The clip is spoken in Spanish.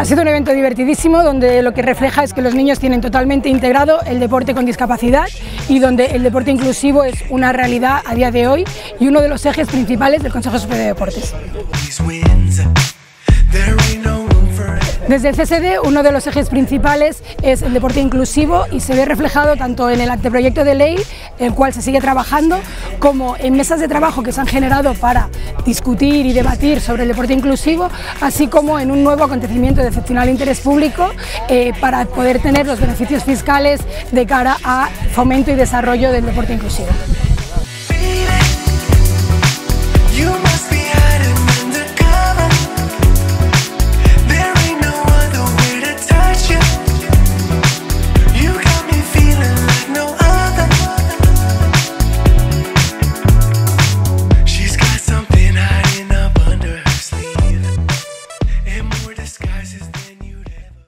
sido un evento divertidísimo donde lo que refleja es que los niños tienen totalmente integrado el deporte con discapacidad y donde el deporte inclusivo es una realidad a día de hoy y uno de los ejes principales del Consejo Superior de Deportes. Desde el CSD, uno de los ejes principales es el deporte inclusivo y se ve reflejado tanto en el anteproyecto de ley, el cual se sigue trabajando, como en mesas de trabajo que se han generado para discutir y debatir sobre el deporte inclusivo, así como en un nuevo acontecimiento de excepcional interés público para poder tener los beneficios fiscales de cara a fomento y desarrollo del deporte inclusivo.